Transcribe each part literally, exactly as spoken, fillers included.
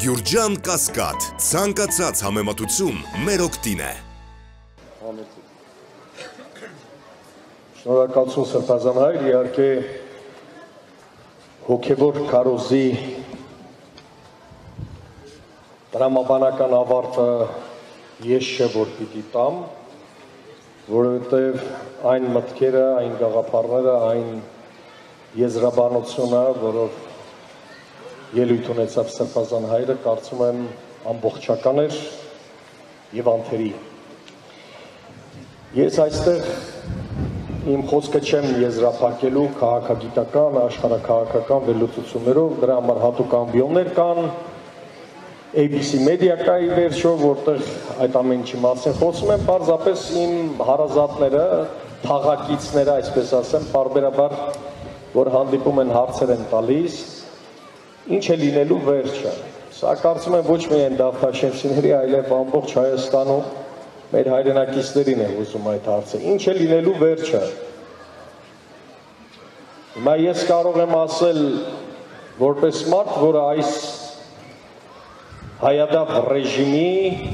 Գյուրջան Կասկադ, ցանկացած համեմատություն մեր օգտին է։ Շնորհակալություն Սրբազան հայր, իհարկե հոգևոր քարոզի տրամաբանական ավարտը ես չէ որ պիտի տամ, որովհետև այն մտքերը, այն գաղափարները, այն եզրաբանությունը, որով ելույթ ունեցավ Սրբազան հայրը, կարծում եմ ամբողջական էր եւ անթերի։ Ես այստեղ իմ խոսքը չեմ եզրափակելու քաղաքագիտական, աշխարհաքաղաքական վերլուծություններով, դրա համար հատուկ ամբիոններ կան, A B C մեդիակայի վերջո, որտեղ այդ ամեն ինչի մասին խոսում եմ, պարզապես իմ հարազատները, թաղակիցները, այսպես ասեմ, բարբերաբար, որ հանդիպում են հարցեր են տալիս, ինչ է լինելու վերջը։ Սա կարծում եմ ոչ միայն Դավթաշենցիների, այլև ամբողջ Հայաստանում մեր հայրենակիցներին է ուզում այդ հարցը։ Ինչ է լինելու վերջը։ Հիմա ես կարող եմ ասել որպես մարդ, որը այս հայադավ ռեժիմի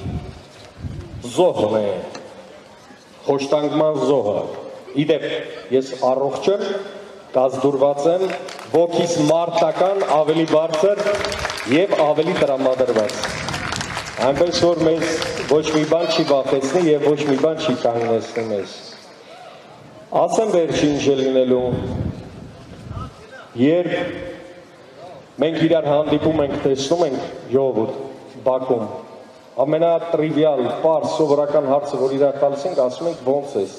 զոհն է, խոշտանգման զոհը։ Իդեպ, ես առողջ եմ, կազդուրված եմ, ոգիս մարտական ավելի բարձր եւ ավելի տրամադրված։ Այնպես որ մեզ ոչ մի բան չի վախեցնի եւ ոչ մի բան չի կանգնեցնի մեզ։ Ասեմ վերջին ինչ է լինելու։ Երբ մենք իրար հանդիպում ենք, տեսնում ենք ժողովուրդ Բաքում, ամենատրիվիալ, պարզ, սովորական հարցը, որ իրար տալիս ենք, ասում ենք ոնց ես։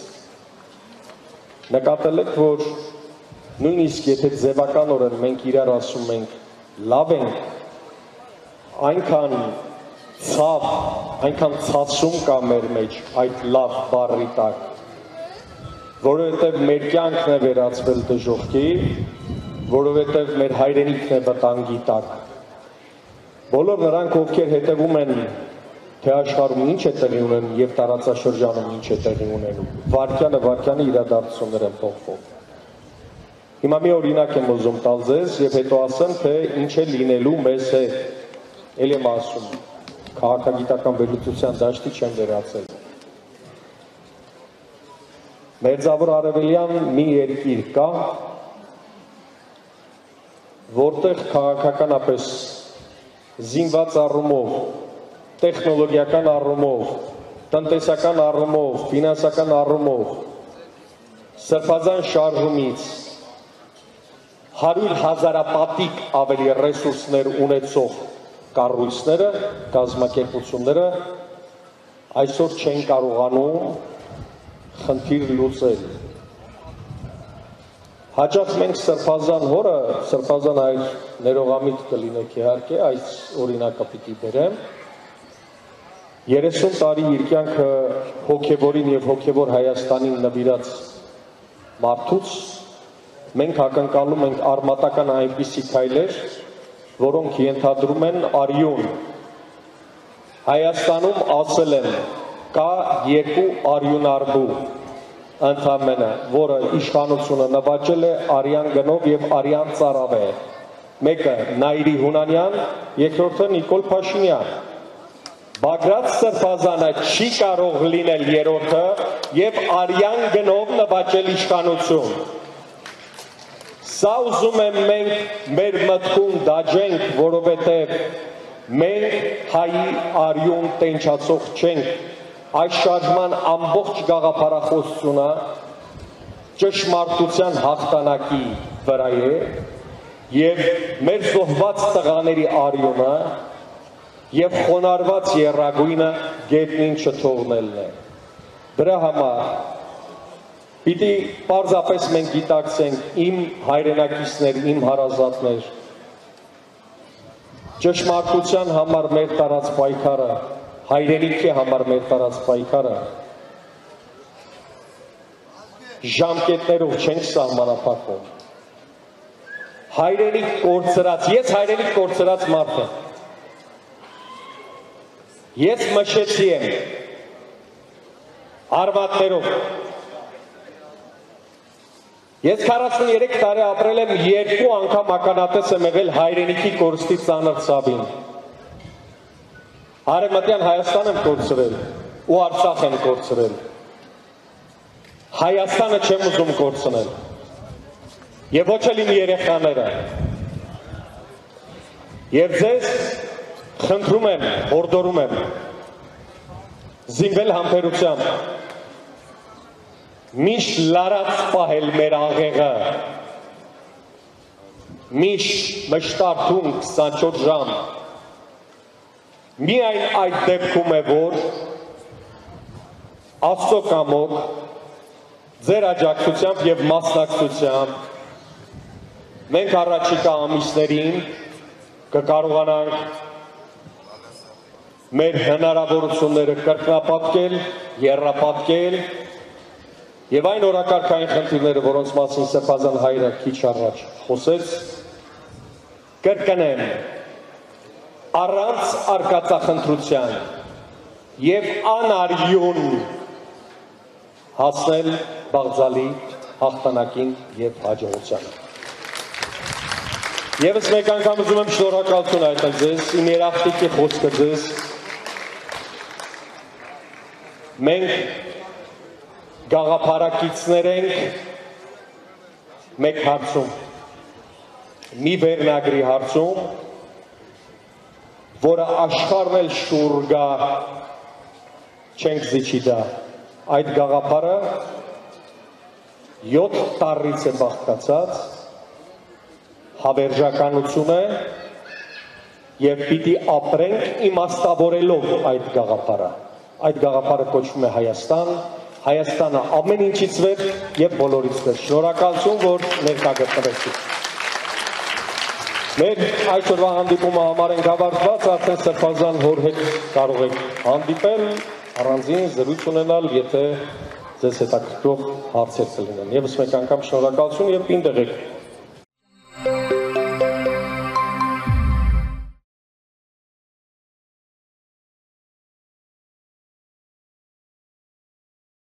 Նկատել եք, որ նույնիսկ եթե ձևականորեն մենք իրար ասում ենք լավ ենք, այնքան ցավ, այնքան ցածում կա մեր մեջ այդ լավ բառի տակ, որովհետև մեր կյանքն է վերածվել դժոխքի, որովհետև մեր հայրենիքն է վտանգի տակ։ Բոլոր նրանք, ովքեր հետևում են, թե աշխարհում ինչ է տեղի ունենում եւ տարածաշրջանում ինչ է տեղի ունենում, վարքյանը վարքյանը իրադարձություններ են փոխվում։ Հիմա մի օրինակ եմ ուզում տալ ձեզ եւ հետո ասեմ, թե ինչ է լինելու մեզ հետ։ Էլ եմ ասում, քաղաքագիտական վերլուծության դաշտի չեմ վերածել։ Մերձավոր Արևելյան մի երկիր կա, որտեղ քաղաքականապես զինված առումով, տեխնոլոգիական առումով, տնտեսական առումով, ֆինանսական առումով, Սրբազան շարժումից հարյուր հազարապատիկ ավելի ռեսուրսներ ունեցող կառույցները, կազմակերպությունները այսօր չեն կարողանում խնդիր լուծել։ Հաճախ մենք Սրբազան հորը, Սրբազան այր ներողամիտ կլինեք իհարկե, այս օրինակը պիտի բերեմ, երեսուն տարի իր կյանքը հոգևորին եւ հոգևոր Հայաստանին նվիրած մարդուց մենք ակնկալում ենք արմատական այնպիսի քայլեր, որոնք ենթադրում են արյուն։ Հայաստանում ասել են, կա երկու արյունարբու, ընդամենը, որը իշխանությունը նվաճել է արյան գնով եւ արյան ծարավ է։ Մեկը Նայիրի Հունանյան, երկրորդը Նիկոլ Փաշինյան։ Բագրատ Սրբազանը չի կարող լինել երրորդը եւ արյան գնով նվաճել իշխանություն։ Սա ուզում եմ մենք մեր մտքում դաջենք, որովհետև մենք հայի արյուն տենչացող չենք, այս շարժման ամբողջ գաղափարախոսությունը ճշմարտության հաղթանակի վրա է եւ մեր զոհված տղաների արյունը եւ խոնարհված եռագույնը գետնին չթողնելն է։ Դրա համար պիտի պարզապես մենք գիտակցենք իմ հայրենակիցներ, իմ հարազատներ, ճշմարտության համար մեր տարած պայքարը, հայրենիքի համար մեր տարած պայքարը ժամկետներով չենք սահմանափակում։ Հայրենիք կորցրած, ես հայրենիք կորցրած մարդ եմ։ Ես մշեցի եմ արվատներով։ Ես քառասուններեք տարի ապրել եմ, երկու անգամ ականատես եմ եղել հայրենիքի կորստի ծանր ցավին։ Արևմտյան Հայաստան եմ կորցրել ու Արցախ եմ կորցրել։ Հայաստանը չեմ ուզում կորցնել։ Եվ ոչ էլ իմ երեխաները։ Եվ ձեզ խնդրում եմ, հորդորում եմ զինվել համբերությամբ, միշտ լարած պահել մեր աղեղը, միշտ մշտարթում քսանչորս ժամ, միայն այդ դեպքում է, որ Աստծո կամոք, ձեր աջակցությամբ և մասնակցությամբ մենք առաջիկա ամիսներին կկարողանանք մեր հնարավորությունները կրկնապատկել, եռապատկել և այն օրակարգային խնդիրները, որոնց մասին Սեփազան հայրը քիչ առաջ խոսեց, կրկնեն առանց արկածախնդրության և անարյուն հասնել բաղձալի հաղթանակին և հաջողությանը։ Եվս մեկ անգամ ուզում եմ շնորհակալություն հայտնել ձեզ, իմ երախտիկի խոսքը ձեզ։ Մենք գաղափարակիցներ ենք մեկ հարցում, մի վերնագրի հարցում, որը աշխարհն էլ շուռ գա, չենք զիջի դա։ Այդ գաղափարը յոթ տառից է բաղկացած, հավերժականություն է և պիտի ապրենք իմաստավորելով այդ գաղափարը։ Այդ գաղափարը կոչվում է Հայաստան, Հայաստանը ամեն ինչից վեր և բոլորից վեր։ Շնորհակալություն, որ ներկա գտնվեցիք։ Մեր այսօրվա հանդիպումը համար ենք ավարտված, արդեն Սեփազան հոր հետ կարող եք հանդիպել, առանձին զրույց ունենալ, եթե ձեզ հետաքրքրող հարցեր կլինեն։ Եվս մեկ անգամ շնորհակալություն և պինդ եղեք։